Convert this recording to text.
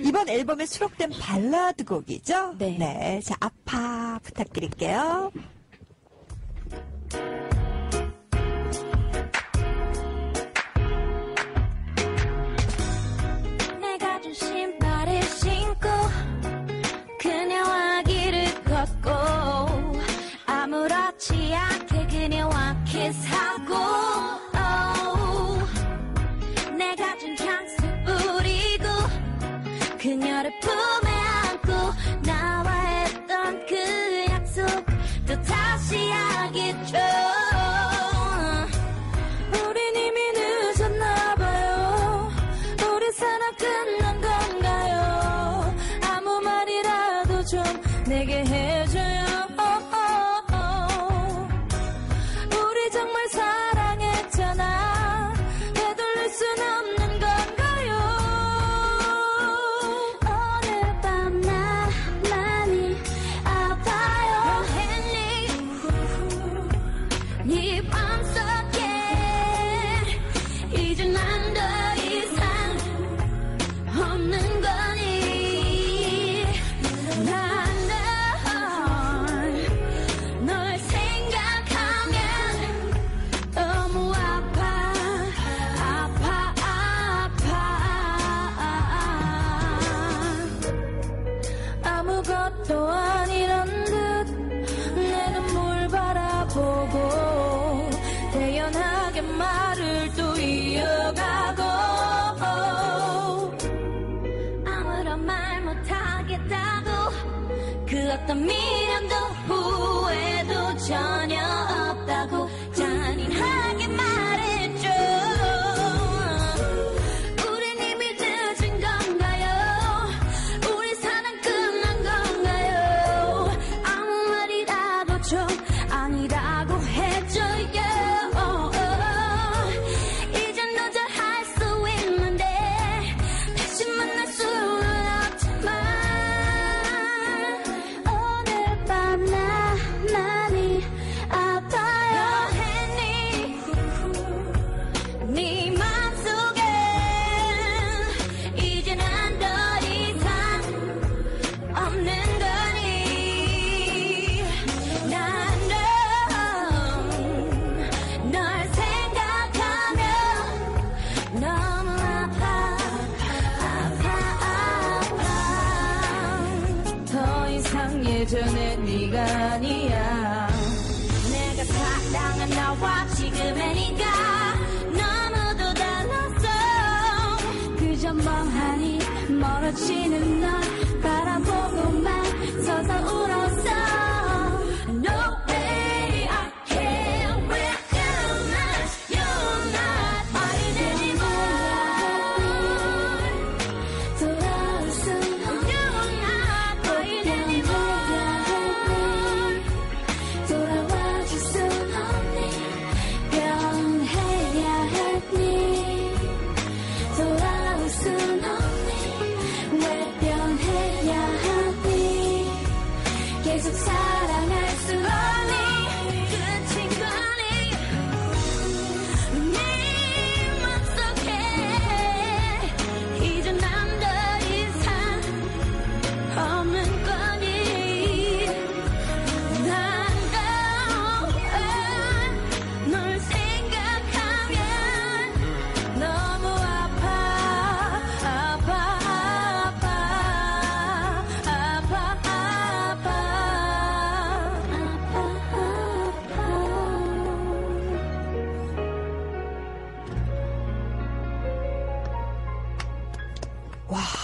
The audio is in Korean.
이번 앨범에 수록된 발라드 곡이죠? 네. 네. 자, 아파 부탁드릴게요. 내가 준 신발을 신고 그녀와 길을 걷고 아무렇지 않게 그녀와 키스하고 내가 준 향수 뿌리고 그녀를 품에 안고 나와 했던 그 약속 또 다시 하겠죠. 우린 이미 늦었나봐요. 우리 사랑 끝난 건가요? 아무 말이라도 좀 내게 해줘요. 우리 정말 사랑했잖아. 되돌릴 순 없는 건가요? 오늘 밤 나 많이 아파요. 네 맘속에 이제 난 더 이상 없는 거니. 난 널 생각하면 너무 아파 아파 아파. 아무것도 아니란 듯 내 눈물 바라보고 태연하게 말을 또 이어가고 아무런 말 못하겠다고 그 어떤 미련도 후회도 전혀 없다고 잔인하게 말했죠. 우린 이미 늦은 건가요? 우리 사랑 끝난 건가요? 아무 말이라도 좀 아니라고 해줘요. 이젠 너 잘할 수 있는데 다시 만날 수는 없지만 오늘 밤 나 많이 아파요. 네 맘속에 이제 난 더 이상 없는 거니. 난 널 생각하면 너무 아파 아파. 더 이상 예전의 네가 아니야. 내가 사랑한 나와 지금의 네가 너무도 달랐어. 그저 멍하니 멀어지는 널 바라보고만 서서 울었어. No way I can't recognize you're not 어린애지만 돌아올 수 You're not 어린애지만 돌아와줄 수 없니. 변해야 했니. 돌아올 수 없니. 왜 변해야 하니. 계속 사랑할 수 없니. 끝인 거니. 네 맘속에 이제 난 더 이상 없는 거니. 난 널 생각하면 너무 아파 아파 아파 아파 아파 와.